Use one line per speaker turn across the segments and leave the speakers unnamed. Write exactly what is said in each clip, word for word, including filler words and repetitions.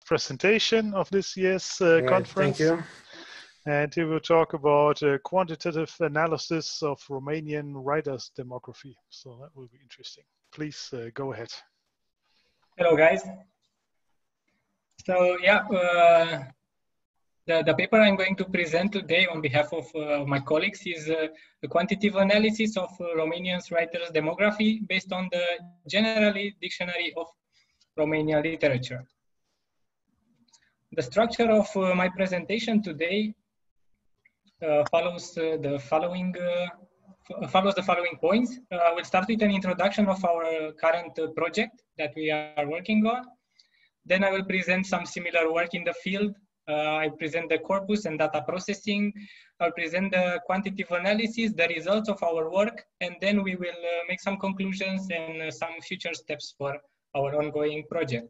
presentation of this year's uh,
right,
conference.
Thank you.
And he will talk about uh, quantitative analysis of Romanian writers' demography. So that will be interesting. Please uh, go ahead.
Hello, guys. So yeah, uh, the, the paper I'm going to present today on behalf of uh, my colleagues is uh, the quantitative analysis of uh, Romanian writers' demography based on the Generally Dictionary of Romanian Literature. The structure of uh, my presentation today uh, follows uh, the following uh, follows the following points. Uh, we'll start with an introduction of our current uh, project that we are working on. Then I will present some similar work in the field. Uh, I present the corpus and data processing. I'll present the quantitative analysis, the results of our work, and then we will uh, make some conclusions and uh, some future steps for our ongoing project.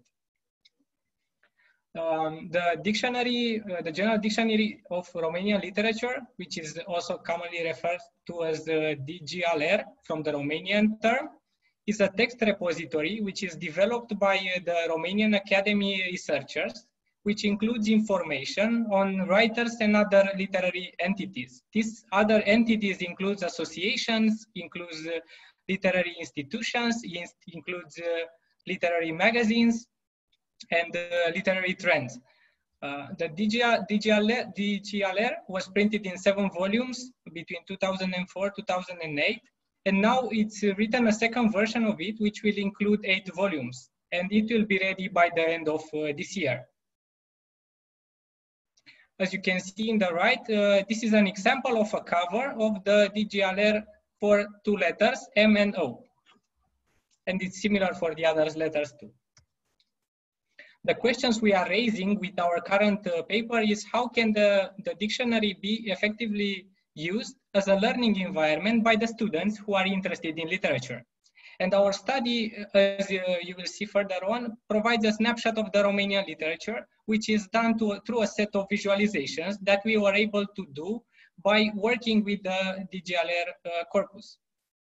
Um, the dictionary, uh, the General Dictionary of Romanian Literature, which is also commonly referred to as the D G L R from the Romanian term, is a text repository which is developed by uh, the Romanian Academy researchers, which includes information on writers and other literary entities. These other entities includes associations, includes uh, literary institutions, includes uh, literary magazines, and uh, literary trends. Uh, the D G L R was printed in seven volumes between two thousand four to two thousand eight, and now it's written a second version of it, which will include eight volumes, and it will be ready by the end of uh, this year. As you can see in the right, uh, this is an example of a cover of the D G L R for two letters, M and O. And it's similar for the other letters too. The questions we are raising with our current uh, paper is how can the, the dictionary be effectively used as a learning environment by the students who are interested in literature. And our study, as uh, you will see further on, provides a snapshot of the Romanian literature, which is done to, through a set of visualizations that we were able to do by working with the D G L R uh, corpus.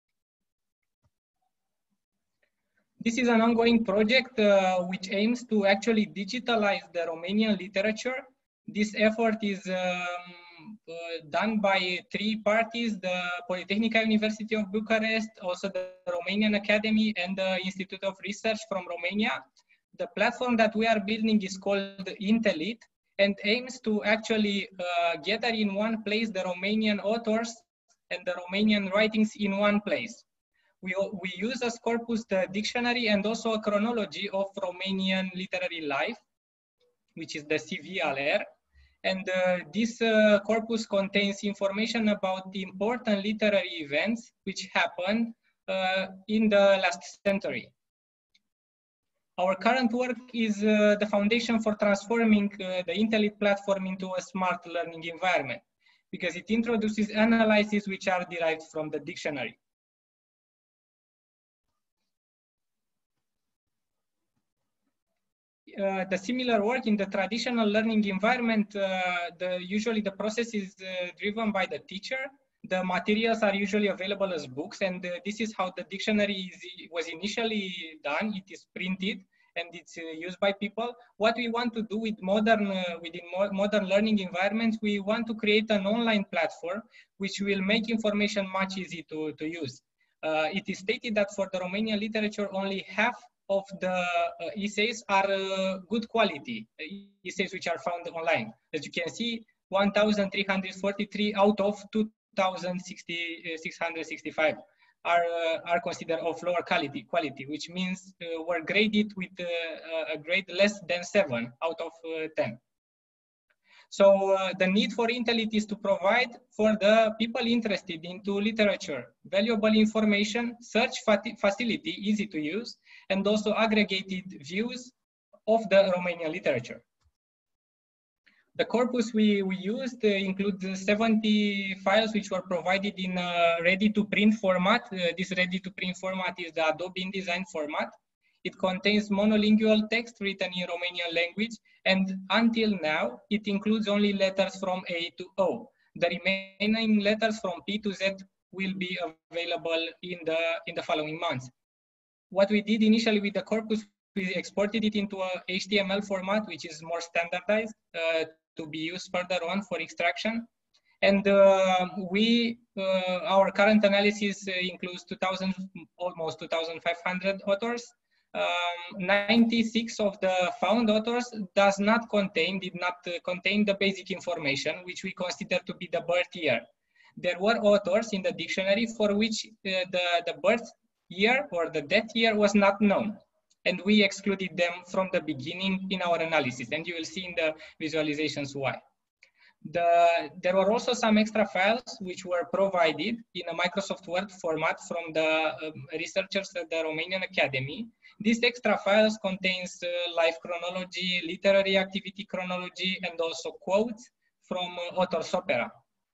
This is an ongoing project uh, which aims to actually digitalize the Romanian literature. This effort is um, uh, done by three parties, the Polytechnica University of Bucharest, also the Romanian Academy, and the Institute of Research from Romania. The platform that we are building is called Intelit and aims to actually uh, gather in one place the Romanian authors and the Romanian writings in one place. We, we use as corpus the dictionary and also a chronology of Romanian literary life, which is the C V L R. And uh, this uh, corpus contains information about the important literary events which happened uh, in the last century. Our current work is uh, the foundation for transforming uh, the Intelit platform into a smart learning environment, because it introduces analyses which are derived from the dictionary. Uh, the similar work in the traditional learning environment, uh, the, usually the process is uh, driven by the teacher. The materials are usually available as books, and uh, this is how the dictionary is, was initially done. It is printed and it's uh, used by people. What we want to do with modern, uh, within mo modern learning environments, we want to create an online platform which will make information much easy to, to use. Uh, it is stated that for the Romanian literature, only half of the uh, essays are uh, good quality essays which are found online. As you can see, one thousand three hundred forty-three out of two thousand six hundred sixty-five are uh, are considered of lower quality, quality, which means uh, were graded with uh, a grade less than seven out of uh, ten. So uh, the need for Intelit is to provide for the people interested into literature valuable information, search facility, easy to use, and also aggregated views of the Romanian literature. The corpus we, we used uh, includes seventy files which were provided in a ready-to-print format. Uh, this ready-to-print format is the Adobe InDesign format. It contains monolingual text written in Romanian language, and until now, it includes only letters from A to O. The remaining letters from P to Z will be available in the, in the following months. What we did initially with the corpus, we exported it into a H T M L format, which is more standardized uh, to be used further on for extraction. And uh, we, uh, our current analysis uh, includes two thousand, almost two thousand five hundred authors. Um, ninety-six of the found authors does not contain, did not uh, contain the basic information, which we consider to be the birth year. There were authors in the dictionary for which uh, the, the birth year or the death year was not known. And we excluded them from the beginning in our analysis. And you will see in the visualizations why. The, there were also some extra files which were provided in a Microsoft Word format from the um, researchers at the Romanian Academy. These extra files contains uh, life chronology, literary activity chronology, and also quotes from uh, authors' opera.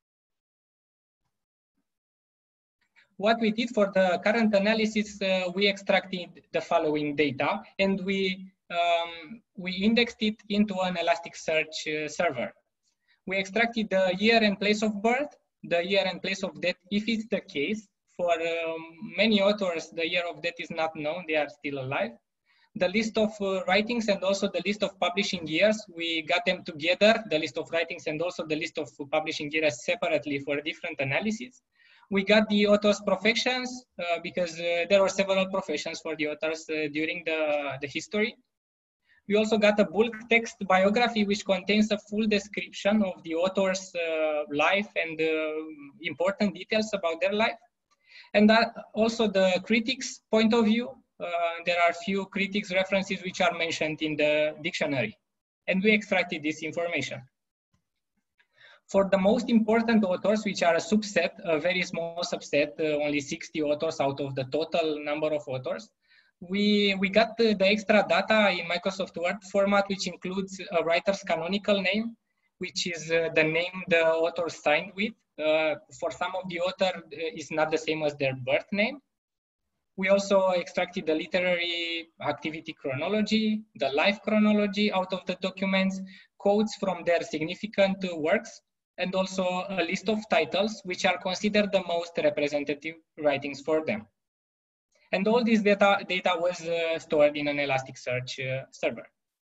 What we did for the current analysis, uh, we extracted the following data, and we, um, we indexed it into an Elasticsearch uh, server. We extracted the year and place of birth, the year and place of death, if it's the case. For um, many authors, the year of death is not known, they are still alive. The list of uh, writings and also the list of publishing years, we got them together, the list of writings and also the list of publishing years separately for different analysis. We got the author's professions uh, because uh, there were several professions for the authors uh, during the, the history. We also got a bulk text biography, which contains a full description of the author's uh, life and uh, important details about their life. And that also the critics' point of view. Uh, there are few critics references which are mentioned in the dictionary. And we extracted this information. For the most important authors, which are a subset, a very small subset, uh, only sixty authors out of the total number of authors, We, we got the, the extra data in Microsoft Word format, which includes a writer's canonical name, which is uh, the name the author signed with. Uh, for some of the author, uh, is not the same as their birth name. We also extracted the literary activity chronology, the life chronology out of the documents, quotes from their significant uh, works, and also a list of titles, which are considered the most representative writings for them. And all this data, data was uh, stored in an Elasticsearch uh, server.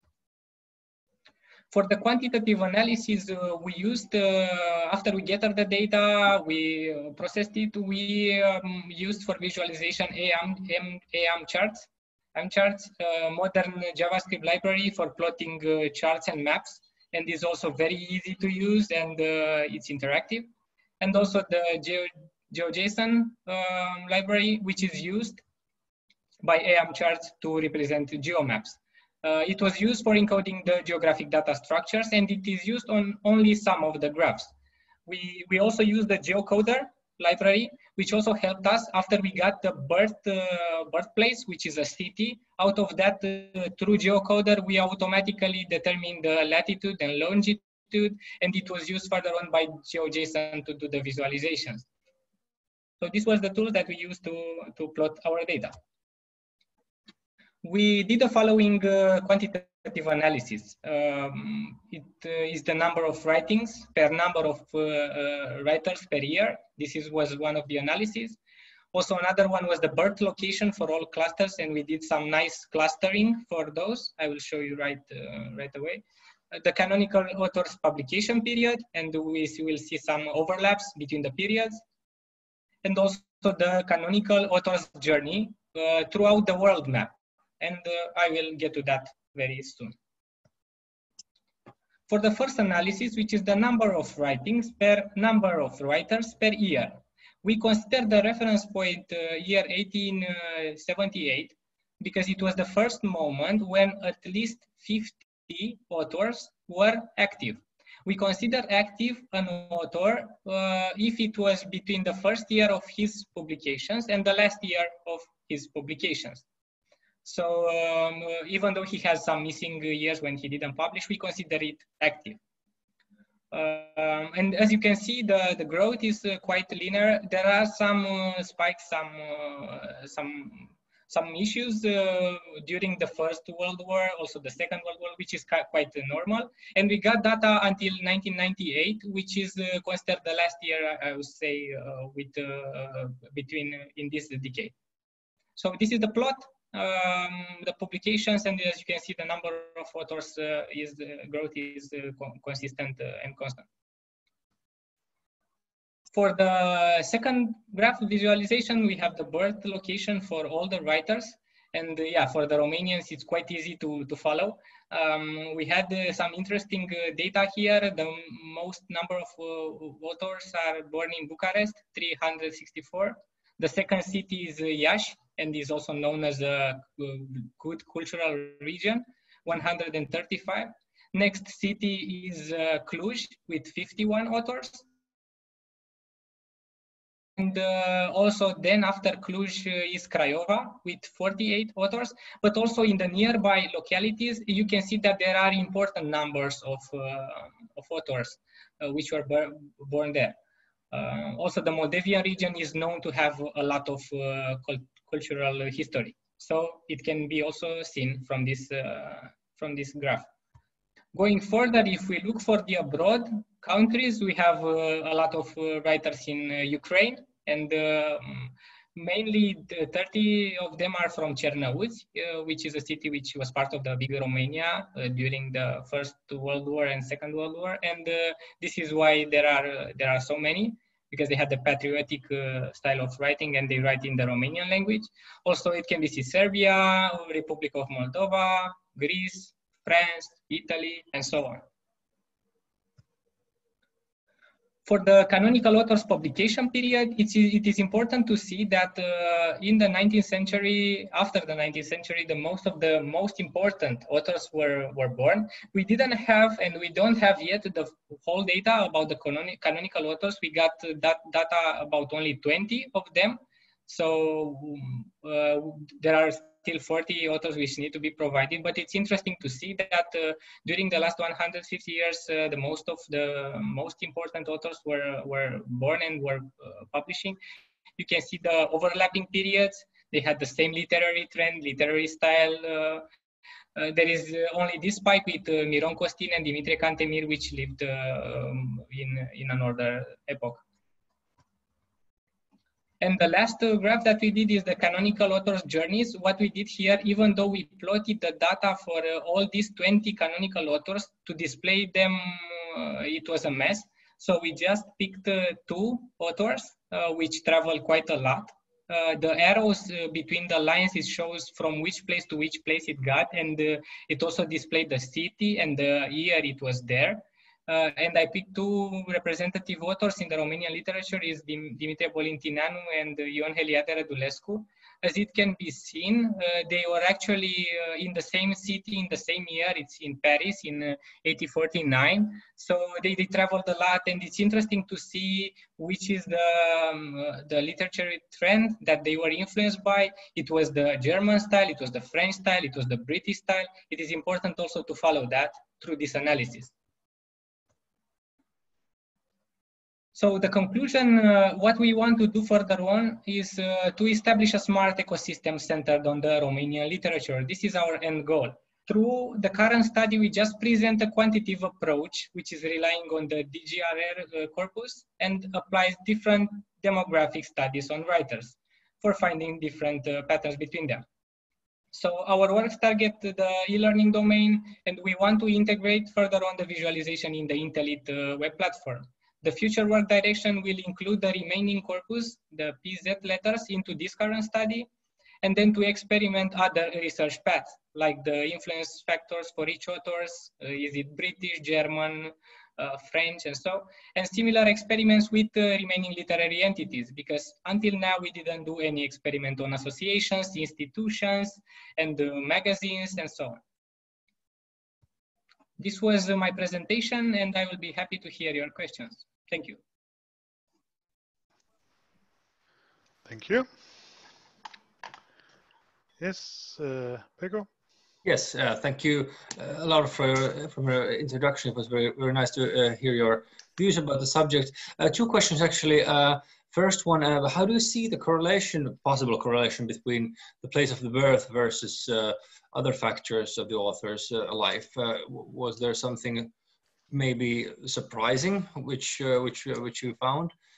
For the quantitative analysis, uh, we used, uh, after we gathered the data, we uh, processed it, we um, used for visualization A M, A M charts, A M charts, uh, modern JavaScript library for plotting uh, charts and maps. And is also very easy to use, and uh, it's interactive. And also the Geo, GeoJSON um, library, which is used by A M charts to represent geomaps. Uh, it was used for encoding the geographic data structures, and it is used on only some of the graphs. We, we also use the geocoder library, which also helped us after we got the birth, uh, birthplace, which is a city. Out of that, uh, through geocoder, we automatically determine the latitude and longitude, and it was used further on by GeoJSON to do the visualizations. So this was the tool that we used to, to plot our data. We did the following uh, quantitative analysis. Um, it uh, is the number of writings per number of uh, uh, writers per year. This is, was one of the analyses. Also, another one was the birth location for all clusters, and we did some nice clustering for those. I will show you right, uh, right away. Uh, the canonical author's publication period, and we will see some overlaps between the periods. And also the canonical author's journey uh, throughout the world map. And uh, I will get to that very soon. For the first analysis, which is the number of writings per number of writers per year, we consider the reference point uh, year eighteen seventy-eight because it was the first moment when at least fifty authors were active. We consider active an author uh, if it was between the first year of his publications and the last year of his publications. So um, even though he has some missing years when he didn't publish, we consider it active. Um, and as you can see, the, the growth is uh, quite linear. There are some uh, spikes, some, uh, some, some issues uh, during the First World War, also the Second World War, which is quite uh, normal. And we got data until nineteen ninety-eight, which is uh, considered the last year, I would say, uh, with, uh, between uh, in this decade. So this is the plot. Um, the publications, and as you can see, the number of authors uh, is uh, growth is uh, consistent uh, and constant. For the second graph visualization, we have the birth location for all the writers. And uh, yeah, for the Romanians, it's quite easy to, to follow. Um, we had uh, some interesting uh, data here. The most number of uh, authors are born in Bucharest, three hundred sixty-four. The second city is uh, Iași, and is also known as a good cultural region, one hundred thirty-five. Next city is uh, Cluj with fifty-one authors. And uh, also then after Cluj uh, is Craiova with forty-eight authors, but also in the nearby localities, you can see that there are important numbers of, uh, of authors uh, which were born there. Uh, also the Moldavian region is known to have a lot of uh, cult cultural history. So it can be also seen from this, uh, from this graph. Going further, if we look for the abroad countries, we have uh, a lot of uh, writers in uh, Ukraine, and uh, mainly the thirty of them are from Cernăuți, uh, which is a city which was part of the big Romania uh, during the First World War and Second World War, and uh, this is why there are uh, there are so many, because they had the patriotic uh, style of writing and they write in the Romanian language. Also, it can be Serbia, Republic of Moldova, Greece, France, Italy, and so on. For the canonical authors publication period, it's, it is important to see that uh, in the nineteenth century, after the nineteenth century, the most of the most important authors were, were born. We didn't have, and we don't have yet, the whole data about the canonic, canonical authors. We got that data about only twenty of them. So uh, there are still forty authors which need to be provided, but it's interesting to see that uh, during the last one hundred fifty years, uh, the most of the most important authors were, were born and were uh, publishing. You can see the overlapping periods. They had the same literary trend, literary style. Uh, uh, there is uh, only this spike with uh, Miron Costin and Dimitrie Cantemir, which lived uh, um, in, in another epoch. And the last uh, graph that we did is the canonical authors' journeys. What we did here, even though we plotted the data for uh, all these twenty canonical authors, to display them, uh, it was a mess. So we just picked uh, two authors, uh, which travel quite a lot. Uh, the arrows uh, between the lines, it shows from which place to which place it got, and uh, it also displayed the city and the year it was there. Uh, and I picked two representative authors in the Romanian literature, is Dim Dimitrie Bolintineanu and uh, Ion Heliade Rădulescu. As it can be seen, uh, they were actually uh, in the same city in the same year. It's in Paris in uh, eighteen forty-nine. So they, they traveled a lot, and it's interesting to see which is the, um, uh, the literature trend that they were influenced by. It was the German style, it was the French style, it was the British style. It is important also to follow that through this analysis. So the conclusion, uh, what we want to do further on is uh, to establish a smart ecosystem centered on the Romanian literature. This is our end goal. Through the current study, we just present a quantitative approach, which is relying on the D G R R uh, corpus and applies different demographic studies on writers for finding different uh, patterns between them. So our works target the e-learning domain, and we want to integrate further on the visualization in the Intelit uh, web platform. The future work direction will include the remaining corpus, the P Z letters, into this current study, and then to experiment other research paths, like the influence factors for each authors, uh, is it British, German, uh, French, and so, and similar experiments with uh, remaining literary entities, because until now we didn't do any experiment on associations, institutions, and uh, magazines, and so on. This was uh, my presentation, and I will be happy to hear your questions. Thank you.
Thank you. Yes, uh, Pego?
Yes, uh, thank you uh, a lot for, uh, for your introduction. It was very, very nice to uh, hear your views about the subject. Uh, two questions, actually. Uh, first one, uh, how do you see the correlation, possible correlation between the place of the birth versus uh, other factors of the author's uh, life? Uh, was there something maybe surprising which uh, which uh, which you found?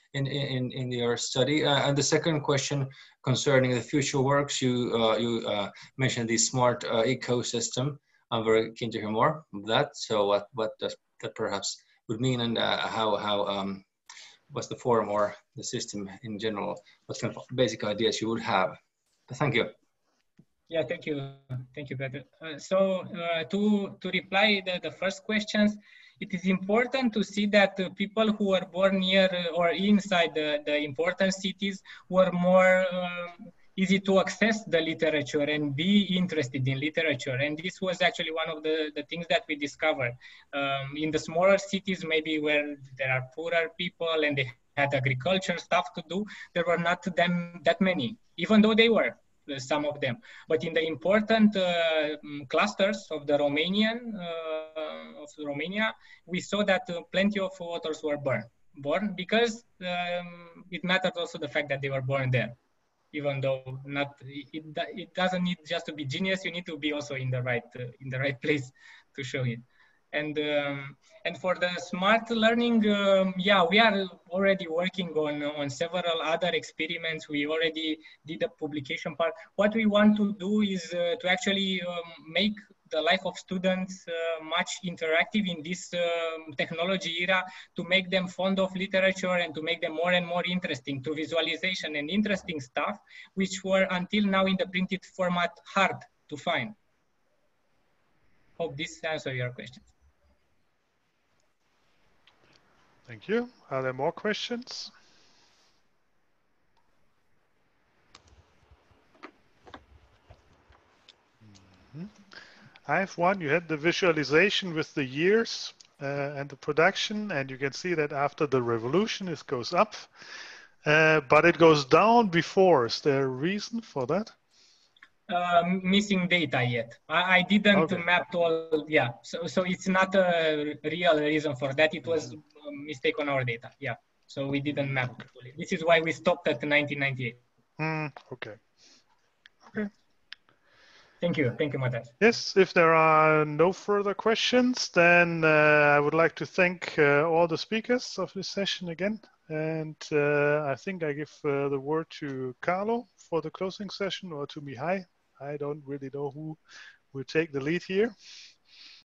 in in in your study. Uh, and the second question concerning the future works, you uh, you uh, mentioned the smart uh, ecosystem. I'm very keen to hear more of that. So what what does that perhaps would mean, and uh, how how um, what's the form or the system in general? What kind of basic ideas you would have? But thank you.
Yeah, thank you, thank you, Peter. Uh, so uh, to to reply the, the first questions, it is important to see that uh, people who were born near uh, or inside the, the important cities were more um, easy to access the literature and be interested in literature. And this was actually one of the, the things that we discovered. Um, in the smaller cities, maybe where there are poorer people and they had agriculture stuff to do, there were not them that many, even though they were. Some of them, but in the important uh, clusters of the Romanian uh, of Romania, we saw that uh, plenty of authors were born, born because um, it mattered also the fact that they were born there, even though not it, it doesn't need just to be genius. You need to be also in the right uh, in the right place to show it. And um, and for the smart learning, um, yeah, we are already working on on several other experiments. We already did a publication part. What we want to do is uh, to actually um, make the life of students uh, much interactive in this um, technology era, to make them fond of literature and to make them more and more interesting to visualization and interesting stuff, which were until now in the printed format hard to find. Hope this answers your questions.
Thank you. Are there more questions? Mm-hmm. I have one. You had the visualization with the years uh, and the production, and you can see that after the revolution, it goes up, uh, but it goes down before. Is there a reason for that?
Uh, missing data yet. I, I didn't okay. map all, yeah. So, so it's not a real reason for that. It was a mistake on our data, yeah. So we didn't map okay. fully. This is why we stopped at nineteen ninety-eight.
Mm, okay. Okay.
Thank you. Thank you, Matas.
Yes, if there are no further questions, then uh, I would like to thank uh, all the speakers of this session again. And uh, I think I give uh, the word to Carlo for the closing session, or to Mihai. I don't really know who will take the lead here.